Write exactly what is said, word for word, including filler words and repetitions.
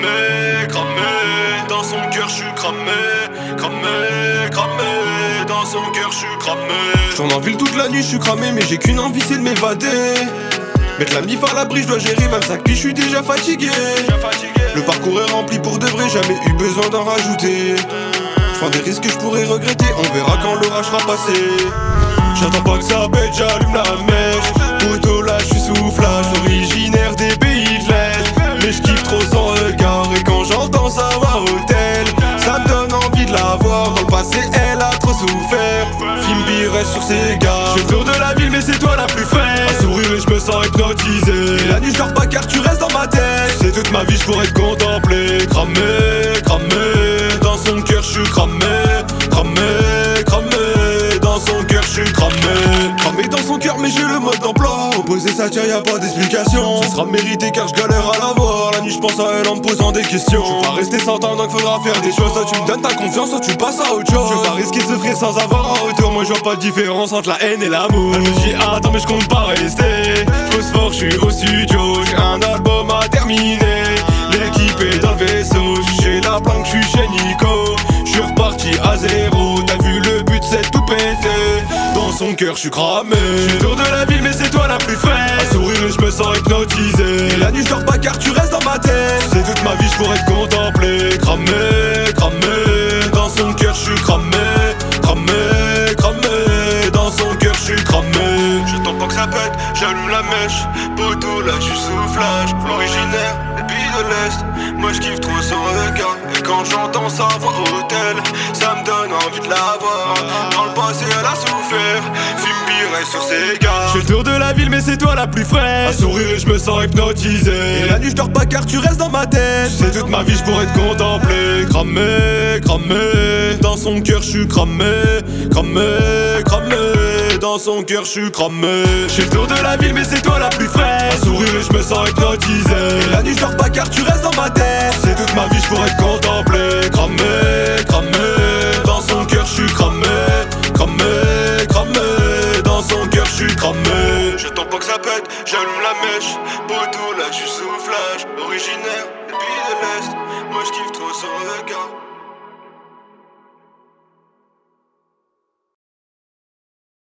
cramé, cramé. Dans son cœur je suis cramé, cramé, cramé. Dans son cœur je suis cramé. J'tourne en ville toute la nuit, je suis cramé, mais j'ai qu'une envie, c'est de m'évader. Mettre la mif à l'abri, je dois gérer vingt-cinq pieds, je suis déjà fatigué. Le parcours est rempli pour de vrai, jamais eu besoin d'en rajouter. J'prends des risques que je pourrais regretter, on verra quand l'orage sera passé. J'attends pas que ça pète, j'allume la mèche. Poteau là, je suis sous flash, originaire des pays de l'Est. Mais je kiffe trop son regard, et quand j'entends sa voix hôtel, ça me donne envie de la voir. Dans le passé, elle a trop souffert. Fimbi reste sur ses gars. J'ai le tour de la ville, mais c'est toi la plus fraîche. Un sourire et je me sens hypnotisé. Et la nuit, je dors pas car tu restes dans ma tête. C'est toute ma vie, je pourrais te contempler. Cramé, cramé. Dans son cœur, je suis cramé, cramé, cramé. Dans son cœur, je suis cramé. Cramé dans son cœur, mais j'ai le mode d'emploi. Opposé, ça tient, y'a pas d'explication. Ça sera mérité car je galère à la voir. La nuit, je pense à elle en me posant des questions. Je veux pas rester sans temps, donc faudra faire des choses. Soit tu me donnes ta confiance, soit tu passes à autre chose. Je veux pas risquer de souffrir sans avoir un retour. Moi, je vois pas de différence entre la haine et l'amour. Elle me dit attends, mais je compte pas rester. Je pose fort, je suis au studio. J'ai un album à terminer. L'équipe est dans le vaisseau. J'ai la planque, je suis chez Nico. Je suis reparti à zéro. T'as vu le but, c'est tout péter. Dans son cœur, je suis cramé. J'ai le tour de la ville, mais c'est toi la plus fraîche. Un sourire et je me sens hypnotisé. Et la nuit, je dors pas car tu restes dans ma tête. C'est toute ma vie, je pourrais te contempler. Cramé, cramé. Dans son cœur, je suis cramé, cramé, cramé. Dans son cœur, je suis cramé. J'attends pas que ça pète, j'allume la mèche. Poteau là, je suis sous flash. Originaire des pays de l'Est. Moi, je kiffe trop son regard. Et quand j'entends sa voix hôtel, ça me donne envie de la voir. Dans le passé, elle a souffert. Fimbi reste sur ses gars. J'ai le tour de la ville, mais c'est toi la plus fraîche. Un sourire et je me sens hypnotisé. Et la nuit, je dors pas car tu restes dans ma tête. C'est toute ma vie, je pourrais te contempler. Cramé, cramé. Dans son cœur, je suis cramé, cramé, cramé. Dans son cœur, je suis cramé. J'ai le tour de la ville, mais c'est toi la plus fraîche. Un sourire et je me sens hypnotisé. Et la nuit, je dors pas car tu restes dans ma tête. C'est toute ma vie, je pourrais te contempler. Cramé, cramé. Dans son cœur, je suis cramé, cramé, cramé. Dans son cœur, je suis cramé. J'attends pas que ça pète, j'allume la mèche. Poteau là, je suis sous flash. Originaire des pays de l'Est. Moi, je kiffe trop son regard.